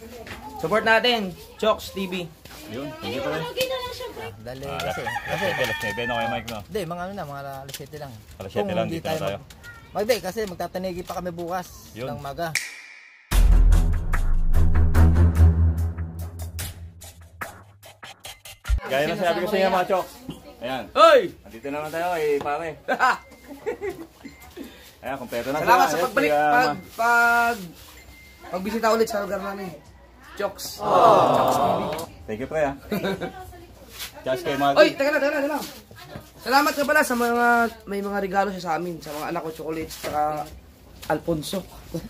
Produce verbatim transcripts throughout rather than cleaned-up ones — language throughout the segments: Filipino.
Support natin, Chokes T V. Yun, thank you pala. Dali Ah, kasi. Kasi, alas nuebe na kayo, Mike, no? Hindi, mga ano na, mga alas siyete lang. alas siyete lang, hindi dito na tayo. Mag, Magdi, kasi magtatanigi pa kami bukas Yun. ng maga. Gaya na sinabi ko sa inyo, mga chok. Ayan. Hoy! Andito naman tayo, eh, pare. Ayan, kompleto na. Salamat sila. sa Ayos, pagbalik, kaya, pag, ma- pag, pagbisita ulit sa lugar namin. Chokes. Chokes T V. Thank you, pre, ha. Just kay Mati. Oy, teka na, teka na, teka na. Salamat ka pala sa mga, may mga regalo siya sa amin, sa mga anak ko, chocolates, saka Alfonso.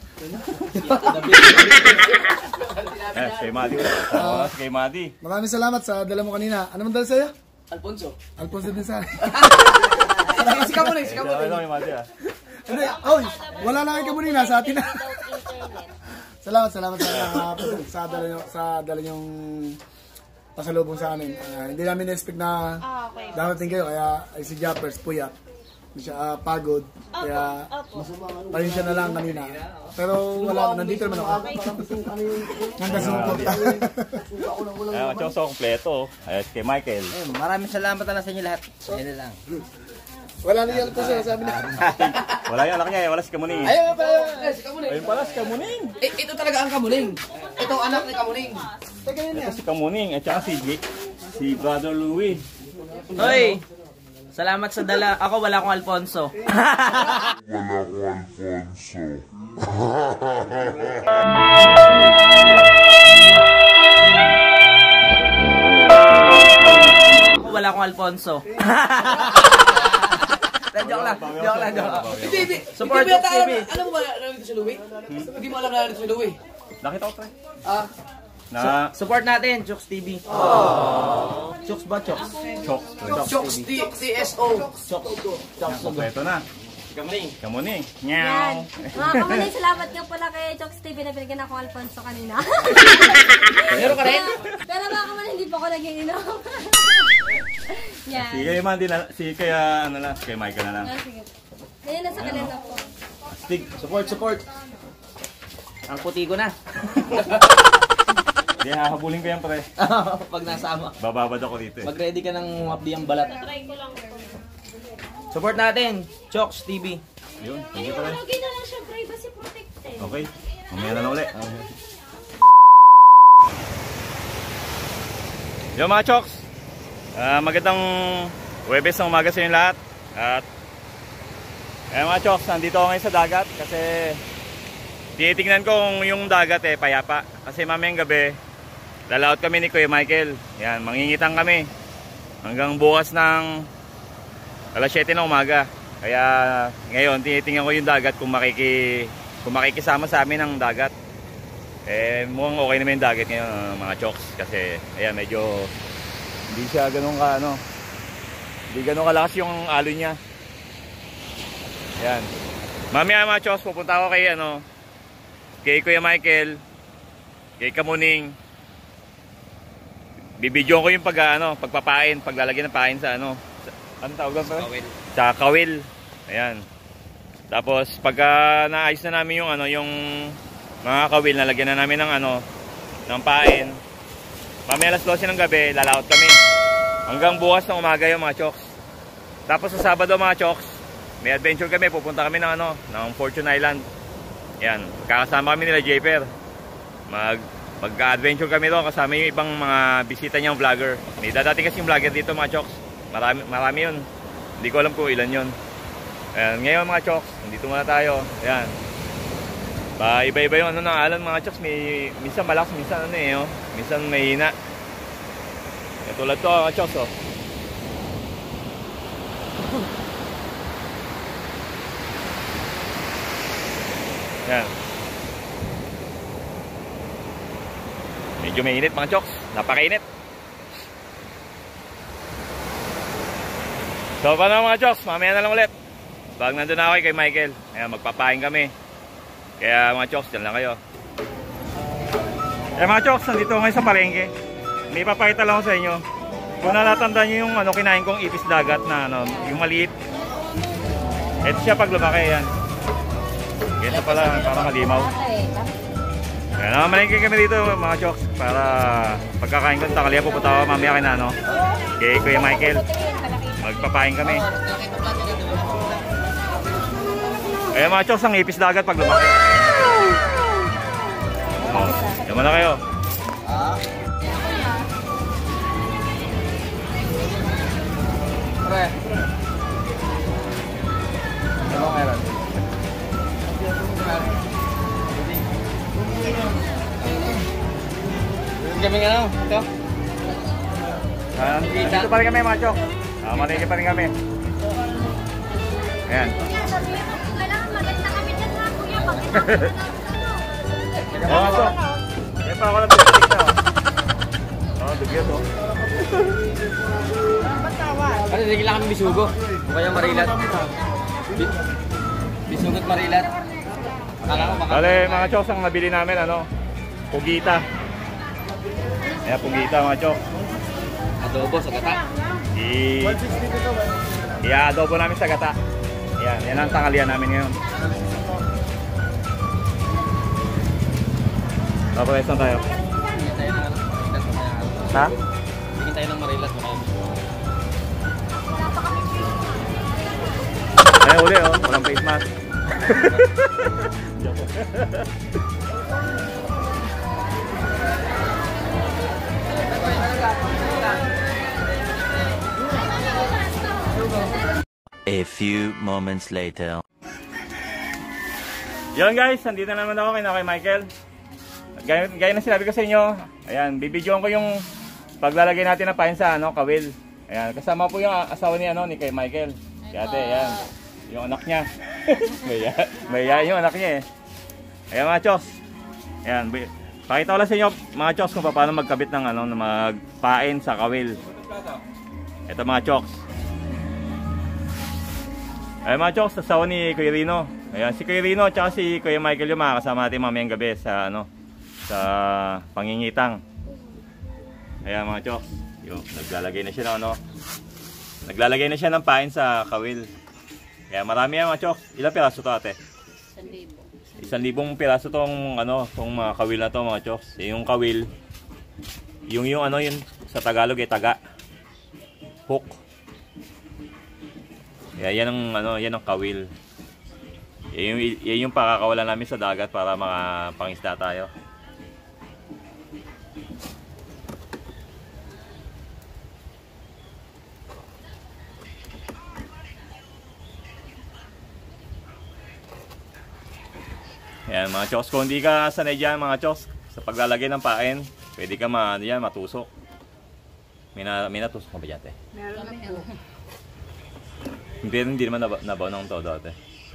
Eh, kay Mati. Uh, kay Mati. Maraming salamat sa dala mo kanina. Ano man dala sa'yo? Alfonso. Alfonso din sa akin. Sika mo na, sika mo Ano na. kay Mati, ha? Hindi, oy, wala na kayo muna sa atin na. Salamat, salamat sa uh, sa dala nyo, sa dala nyong pasalubong sa amin. Uh, hindi namin na-expect na darating kayo, kaya ay si Jappers, puyat. Hindi siya uh, pagod, kaya parin siya na lang kanina. Pero wala, nandito naman ako. Nandasupot. Ayan, chok, so kompleto. Ayos kay Michael. Eh, maraming salamat na sa inyo lahat. Yan lang. Wala na yan po siya, sabi na. Wala yung anak niya, eh. Wala si Kamuning. Ayun pa yun. Eh, si Kamuning. Ayun pala si Kamuning. Eh, ito talaga ang Kamuning. Ito anak ni Kamuning. Teka yun Ito yan. si Kamuning at saka si Jake, si Brother Louie. Hoy! Salamat sa dala. Ako wala akong Alfonso. Ako wala akong Alfonso. Joke lang, joke lang, joke lang. Hindi, hindi. Support T V. Alam mo ba nandito si Louie? Hindi mo alam na nandito si Louie. Nakita ko, pre. Ah, Na support natin, Chokes T V. Chokes ba, Chokes? chok. Chokes T S O. Chokes. Yan, kompleto na. Kamuning. Kamuning. Yan. Nyaw. Mga kamuling, salamat nga pala kay Chokes T V na binigyan ako Alfonso kanina. Meron ka rin? Pero mga kamuling, hindi pa ako naging inom. Yan. Si kay Mandy na, si kaya ano lang, si kay Michael na lang. Ah, sige. Ganyan na sa kalenda po. Stig. Support, support. Ang puti ko na. Hindi, hahabulin ko yan, pre. Pag nasama. Bababad ako dito eh. Mag-ready ka ng mapdi ang balat. Try ko lang. Support natin, Chokes T V. Yun, thank you, pre. Lagi na lang siya, privacy protected. Okay, mamaya na lang ulit. Yo mga Choks, uh, magandang Huwebes ng umaga sa inyo lahat. At eh, mga Choks, nandito ako ngayon sa dagat kasi tinitingnan ko kung yung dagat eh payapa. Kasi mamayang gabi, lalaot kami ni Kuya Michael. Yan, mangingitang kami hanggang bukas ng alas siyete ng umaga. Kaya ngayon tinitingnan ko yung dagat kung makiki kung makikisama sa amin ng dagat. Eh mukhang okay naman yung dagat ngayon, uh, mga Choks, kasi ayan medyo hindi siya ganoon ka ano. Hindi ganoon kalakas yung alon niya. Ayan. Mamaya mga Choks, pupunta ako kay ano kay Kuya Michael, kay Kamuning. Bibidyoan ko yung pag ano, pagpapain, paglalagyan ng pain sa ano. Ano tawag doon? Kawil. Sa kawil. Ayan. Tapos pagka naayos na namin yung ano, yung mga kawil, nalagyan na namin ng ano, ng pain. Mamaya alas dose ng gabi, lalaot kami. Hanggang bukas ng umaga yung mga Choks. Tapos sa Sabado mga Choks, may adventure kami, pupunta kami ng ano, ng Fortune Island. Ayan, kakasama kami nila Japer. Mag mag-adventure kami doon kasama yung ibang mga bisita niyang vlogger. May dadating kasi yung vlogger dito mga Choks. Marami, marami yun. Hindi ko alam kung ilan yun. Ayan, ngayon mga Choks, nandito muna tayo. Ayan. Ba, iba-iba yung ano ng alon mga Choks. May, minsan malakas, minsan ano eh. Oh. Minsan mahina. Yan, tulad to mga Choks. Oh. Ayan. Medyo mainit mga Choks. Napakainit. So paano mga Choks, mamaya na lang ulit. Pag nandun na ako kay Michael, ayan, magpapain kami. Kaya mga Choks, dyan lang kayo. Eh mga Choks, nandito ngayon sa palengke. May papakita lang ako sa inyo. Kung nalatandaan nyo yung ano, kinain kong ipis dagat na ano, yung maliit. Ito siya pag lumaki, yan. Ito pala, parang malimaw. Kaya namamalingke kami dito mga chok para pagkakain ko ng tanghalian pupunta ako mamaya kay Nano. Kay Kuya Michael. Magpapain kami. Kaya mga chok, ang ipis dagat pag lumaki. Oh, yaman na kayo. Pre. Ano meron? Kami nga lang, ito. Ah, dito pa rin kami mga chok. Ah, malingke pa rin kami. Ayan. Kailangan maganda kami dyan ha, kuya. Oo nga chok. Kaya pa ako lang pinag-tik na. Oo, dugyot oh. Ano, sige lang kami bisugo. Kaya marilat. Bisugot marilat. Akala ko baka... Bale mga chok, ang nabili namin ano, pugita. Ayan, pugita mga chok. Adobo sa gata. I... I-adobo namin sa gata. Ayan, yan ang tanghalian namin ngayon. Tapos na tayo. Tingin tayo ng marilat mamaya. Ha? Tingin tayo ng marilat mamaya. Ayan, uli oh, walang face mask. Joke. A few moments later. Yun guys, nandito naman ako kay kay Michael. Gaya, gaya na sinabi ko sa inyo, ayan, bibidyoan ko yung paglalagay natin ng pain sa ano, kawil. Ayan, kasama po yung asawa ni ano ni kay Michael. Si ate, ayan, yung anak niya. Maya, maya yung anak niya eh. Ayan mga chos. Ayan, pakita ko lang sa inyo mga chos kung paano magkabit ng ano, magpain sa kawil. Ito mga chos. Ayan mga chos, asawa ni Kuya Rino. Ayan, si Kuya Rino at si Kuya Michael yung makakasama natin mamayang gabi sa ano, sa pangingitang. Ayan mga chok, yung naglalagay na siya ng ano, naglalagay na siya ng pain sa kawil. Kaya marami yan mga chok. Ilang piraso to ate? Isang libo. Isang libong piraso tong ano, tong mga kawil na to mga chok. Yung kawil, yung yung ano yun sa Tagalog ay taga, hook. Kaya yan ang ano, yan ang kawil. Yan yung, yan yung pakakawalan namin sa dagat para makapangisda tayo. Yan mga chos, kung hindi ka sanay dyan mga chos sa paglalagay ng pain, pwede ka ma, yan, matusok. May, na, may natusok mo ba dyan, te? Meron po. Hindi, hindi naman nabaw, nabaw ng todo, te.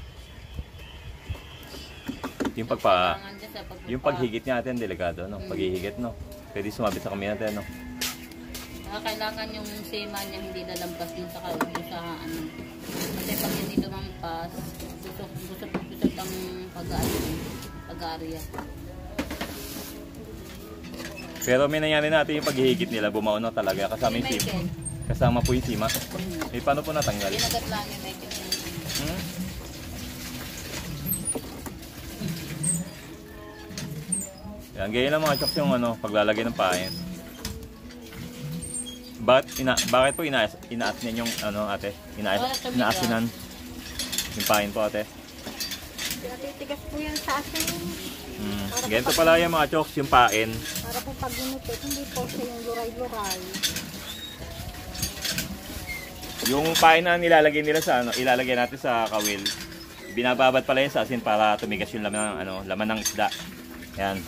Yung pagpa, yung paghigit niya natin, delikado, no? Paghihigit, no? Pwede sumabit sa kami natin, no? Kailangan yung sema niya hindi lalampas din sa kawan sa ano. Kasi pag hindi lumampas, busok busok busok ang pag-aari pag-aariya. Pero may nangyari natin yung paghihigit nila, bumaon na talaga kasama yung sima. Kasama po yung sima. Eh, paano po natanggal? Ginagat lang yung medyo. Hmm? Yan, ganyan lang mga choks yung ano, paglalagay ng pain. Bakit, ina, bakit po ina, inaas niyan yung ano ate? Ina, inaasinan yung pain po ate? Natitigas po yan sa asin. Hmm. Ganito pala yung mga choks, yung pain. Para po pag ginupit, hindi po siya yung luray-luray. Yung pain na nilalagay nila sa ano, ilalagay natin sa kawil. Binababad pala yan sa asin para tumigas yung laman ng ano, laman ng isda. Yan.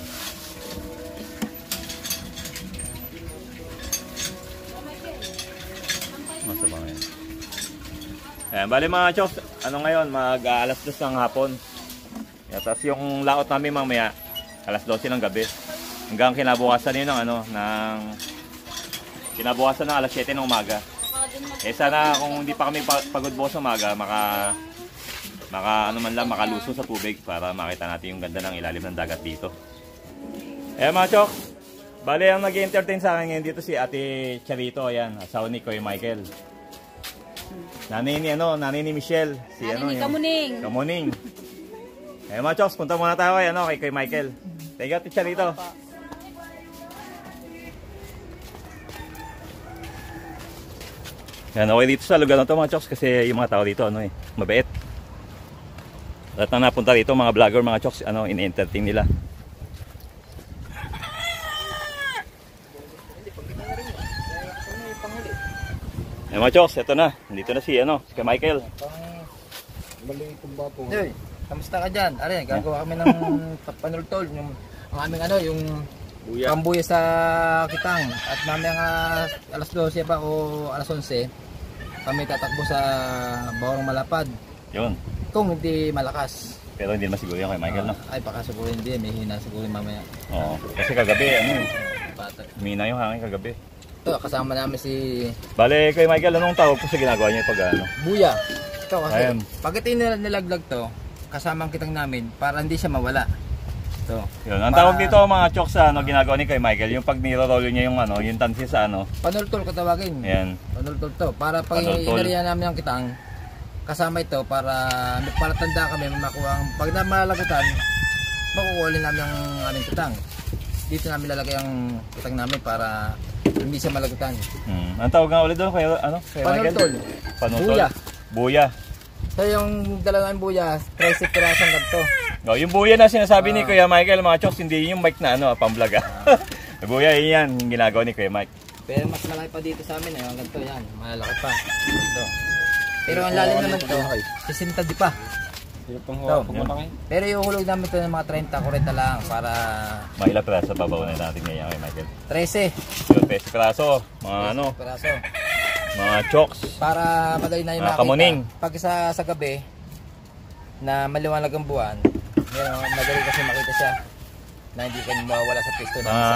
Masa ba ngayon? Ayan, bali mga choks, ano ngayon, mag uh, alas dos ng hapon. Yan, tapos yung laot namin mamaya, alas dose ng gabi. Hanggang kinabukasan yun ng ano, ng kinabukasan ng alas siyete ng umaga. Eh sana kung hindi pa kami pagod bukas ng umaga, maka, maka ano man lang, makaluso sa tubig para makita natin yung ganda ng ilalim ng dagat dito. Ayan mga choks. Bale, ang nag-entertain sa akin ngayon dito si Ate Charito, ayan, asawa ni Kuya Michael. Nanay ni ano, nanay ni Michelle, si Nanay ano, ni yung Kamuning. Kamuning. Eh mga choks, punta muna tayo kay ano, kay Kuya Michael. Thank you, Teacher dito. Yan, okay dito sa lugar na to mga Choks kasi yung mga tao dito ano eh, mabait. Lahat na napunta dito mga vlogger mga Choks, ano, in-entertain nila. Yan mga Choks, ito na. Dito na si ano, si Michael. Maliitong bapo. Hey, kamusta ka dyan? Are, gagawa kami ng panultol. Yung, ang aming ano, yung Buya. kambuya sa kitang. At mamaya nga alas dose pa o alas onse, kami tatakbo sa Bawang Malapad. Yun. Kung hindi malakas. Pero hindi naman siguro yan kay Michael, no? Ay, baka siguro hindi. May hina siguro mamaya. Oo. Kasi kagabi, ano eh, Patag. humina yung hangin kagabi. Ito, kasama namin si Bale, kay Michael, anong tawag po sa ginagawa niya pag ano? Buya. Ito kasi, Ayan. pag ito nil- nilaglag to, kasama ang kitang namin para hindi siya mawala. Ito. Yun. Ang Para- tawag dito mga Choks sa ano, ginagawa ni kay Michael, yung pag nirorolo niya yung ano, yung tansi sa ano. Panultol katawagin. Ayan. Panultol to. Para pag Panultol. inarihan namin ang kitang, kasama ito para para tanda kami makuha ang pag na malalagutan, makukuha ulit namin ang aming kitang. Dito namin lalagay ang kitang namin para hindi siya malagutan. Hmm. Ang tawag nga ulit doon kay ano, kay Michael? Panultol. Panultol. Buya. Buya. So yung dala namin buya, thirty pirasong ganito. Oh, yung buya na sinasabi ni Ah. Kuya Michael, mga Choks, hindi yung mic na ano, pang-vlog ah. Buya, yun yan, yung ginagawa ni Kuya Mike. Pero mas malaki pa dito sa amin eh, ang ganito yan, malalaki pa. Ito. Pero ang lalim naman to, sixty di pa. Ito. Pero yung hulog namin ito ng mga thirty, forty lang para Mahila pala sa babaw na natin ngayon kay Michael. thirty Yung peso piraso, mga ano, piraso. mga Choks. Para madali na yung Mga makita. kamuning. Pag sa, sa gabi, na maliwanag ang buwan, yun, madali kasi makita siya na hindi ka mawawala sa pisto namin Ah. sa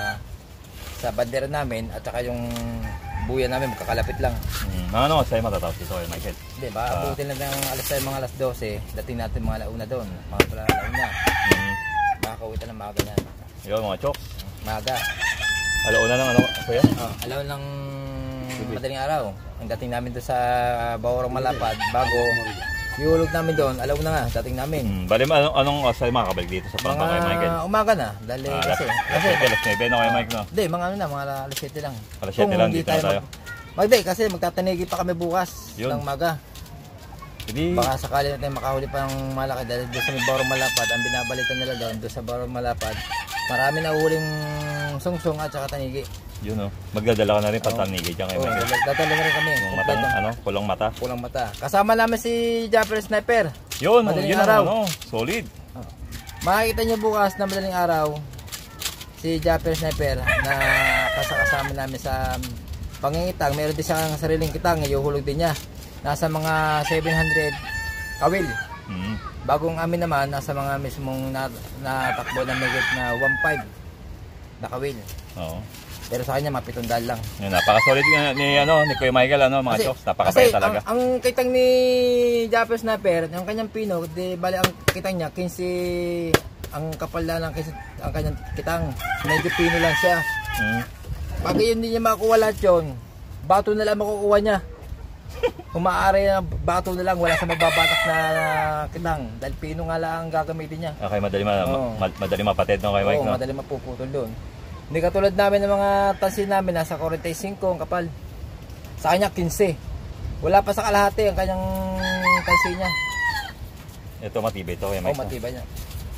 sa bandera namin at saka yung buya namin magkakalapit lang. Hmm. Mga ano, sa'yo matatapos dito kay Michael. Hindi ba, abutin lang ng alas tayo mga alas dose, dating natin mga alauna doon, mga pala alauna. Hmm. Makakawitan ng maga niyan. Yun, mga Choks. Maga. Alauna lang ano, kuya? Oh, alaw ng madaling araw. Ang dating namin doon sa Bawang Malapad, bago iulog namin doon, alaw na nga, dating namin. Hmm. Bali, anong, anong oras tayo makakabalik dito sa Pampang kay Michael? Mga umaga na, dahil Ah, kasi, alas kasi, siyete, alas nuwebe na kay Mike, no? hindi, mga ano na, mga alas siyete lang. Alas siyete Kung lang, hindi dito na tayo. mag- Magday, kasi magtatanigi pa kami bukas Yun. ng maga. Hindi, Baka sakali natin makahuli pa ng malaki dahil doon sa may Bawang Malapad, ang binabalitan nila doon, doon sa Bawang Malapad, marami na huling sungsong at saka tanigi. yun o. Magdadala ka na rin pantanigay dyan kay Oo, Michael. dadala na rin kami. Yung mata, Kompleto. ano, kulong mata. Pulang mata. Kasama namin si Japper Sniper. Yun, Madaling yun ang araw. ano, solid. Makikita niyo bukas na madaling araw si Japper Sniper na kasakasama namin sa pangingitang. Meron din siyang sariling kitang, iuhulog din niya. Nasa mga seven hundred kawil. Hmm. Bagong amin naman, nasa mga mismong na, natakbo na megit na one five na kawil. Oo. Pero sa kanya, mapitundal lang. Yun, napaka-solid nga ni, ano, ni Kuya Michael, ano, mga Choks. Napakabait talaga. Ang, ang kitang ni Japper Sniper, yung kanyang pino, di bali ang kitang niya, quince ang kapal na ng quince, ang kanyang kitang. Medyo pino lang siya. Hmm. Pag yun hindi niya makuha lahat yun, bato na lang makukuha niya. Kung maaari na bato na lang, wala sa mababatak na kitang. Dahil pino nga lang ang gagamitin niya. Okay, madali, ma Oo. ma madali mapatid, no, kay Mike, Oo, no? madali mapuputol doon. Hindi katulad namin ng mga tansin namin, nasa forty-five ang kapal. Sa kanya, quince. Wala pa sa kalahati ang kanyang tansin niya. Ito, matibay ito, kay Oo, Mike. no? matibay niya.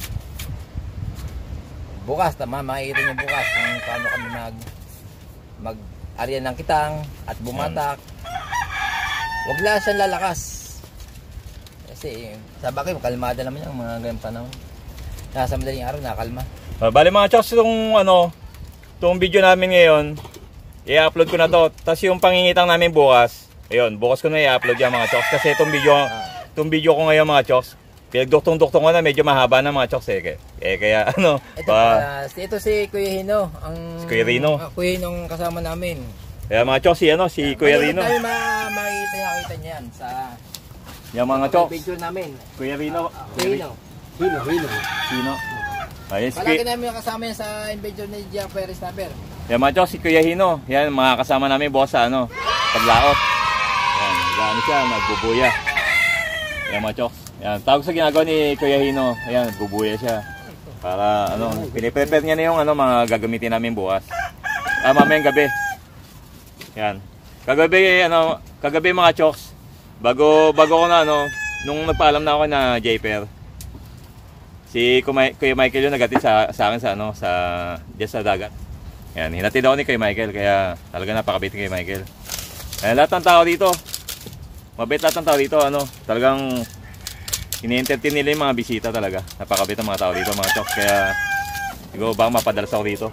Bukas, tama, makikita niyo bukas kung paano kami mag mag-aryan ng kitang at bumatak. Huwag lang siyang lalakas. Kasi, sa bagay, kalmada naman yung mga ganyan panahon. Nasa madaling araw, nakalma. Uh, bali mga Choks, itong ano, itong video namin ngayon, i-upload ko na to. Tapos yung pangingitang namin bukas, ayun, bukas ko na i-upload yan mga Choks. Kasi itong video, itong video ko ngayon mga Choks, pinagduktong-duktong ko na, medyo mahaba na mga Choks eh. Eh kaya ano, Ito, pa, uh, ito si Kuya Hino, ang Si Kuya Rino. ah, Kuya Hino ang kasama namin. kaya mga Choks, si, ano, si Kuya Rino. Tayo ma makikita niya, kita niya yan sa Yung mga sa Choks, picture namin. Kuya Rino. Kuya Hino. Hino, hino. Sino? Ayun, si Palagi Kuya, namin kasama yan sa invention ni Jack Perez Snapper. yan mga Choks, si Kuya Hino. Yan, mga kasama namin boss sa ano, paglaot. Yan, gano'n siya, nagbubuya. Yan mga Choks. Yan, tawag sa ginagawa ni Kuya Hino. Ayan, bubuya siya. Para ano, piniprepare niya na yung ano, mga gagamitin namin bukas. Ah, mamayang gabi. Yan. Kagabi, ano, kagabi mga chokes. Bago, bago ko na, ano, nung nagpaalam na ako na J-Per, si Kuya Michael yung nagatid sa, sa akin sa, ano, sa, diyan sa dagat. Yan, hinatid ako ni Kuya Michael, kaya talaga napakabait ni Kuya Michael. Kaya lahat ng tao dito, mabait lahat ng tao dito, ano, talagang ini-entertain nila yung mga bisita talaga. Napakabait ang mga tao dito, mga chokes, kaya siguro baka mapadalas ako dito.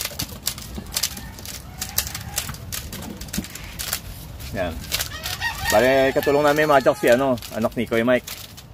Yan. Bale, katulong namin mga chokes si ano, anak ni Kuya Mike.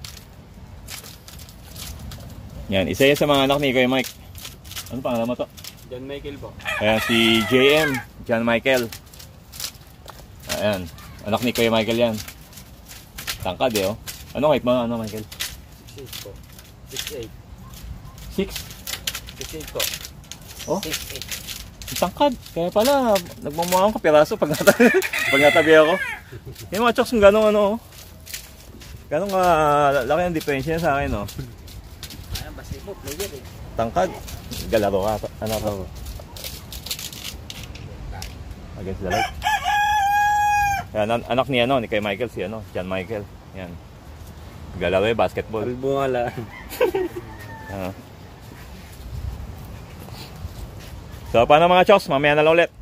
Yan, isa yan sa mga anak ni Kuya Mike. Ano pangalan mo to? John Michael po. Ayan, si J M, John Michael. Ayan, anak ni Kuya Michael yan. Tangkad eh, oh. Ano height mo, ano Michael? six eight po. six eight. six? six eight po. Oh? Tangkad. Kaya pala, nagmumuha akong kapiraso pag, natabi, pag natabi ako. Yung mga chokes kung gano'ng ano, oh. Gano'ng uh, laki ang diferensya sa akin, oh. Ayan, basketball player eh. Tangkad. Galaro ka. Ano ka? Against the light. Yan, an anak ni ano, ni kay Michael, si ano, John Michael. Yan. Galaro eh, basketball. Albungala. Uh. So, paano mga chokes? Mamaya na lang ulit.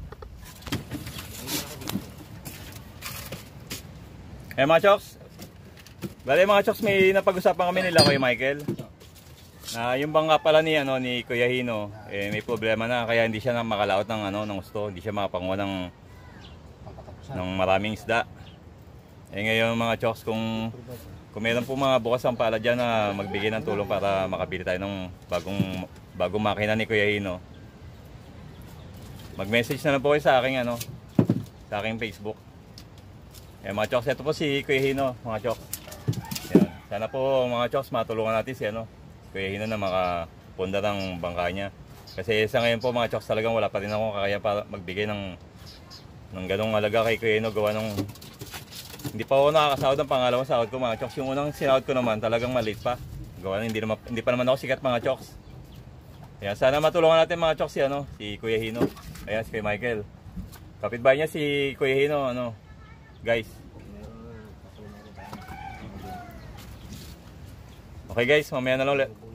Eh mga chokes, bali mga chokes, may napag-usapan kami nila Kuya Michael. Na yung bangka pala ni ano ni Kuya Hino, eh may problema na kaya hindi siya na makalaot ng ano ng gusto, hindi siya makapanguha ng ng maraming isda. Eh ngayon mga chokes, kung kung meron po mga bukas ang pala diyan na magbigay ng tulong para makabili tayo ng bagong bagong makina ni Kuya Hino. Mag-message na lang po kayo sa aking ano, sa aking Facebook. Eh mga chokes, ito po si Kuya Hino, mga chokes. Yan. Sana po mga chokes matulungan natin si ano, Kuya Hino na makapunda ng bangka niya. Kasi sa ngayon po mga chokes, talagang wala pa rin ako kakaya para magbigay ng ng ganong alaga kay Kuya Hino, gawa ng hindi pa ako nakakasahod ng pangalawang sahod ko mga chokes. Yung unang sinahod ko naman talagang maliit pa. Gawa ng hindi, naman, hindi pa naman ako sikat mga chokes. Ayan, sana matulungan natin mga chokes si ano, si Kuya Hino. Ayan, si Kuya Michael. Kapitbahay niya si Kuya Hino, ano, guys. Okay guys, mamaya na lang ulit.